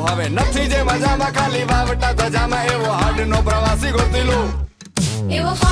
ફાવે નથી જે મજામાં ખાલી વાવટા ધજામાં એવો હાડ નો પ્રવાસી ગોતી લો એવો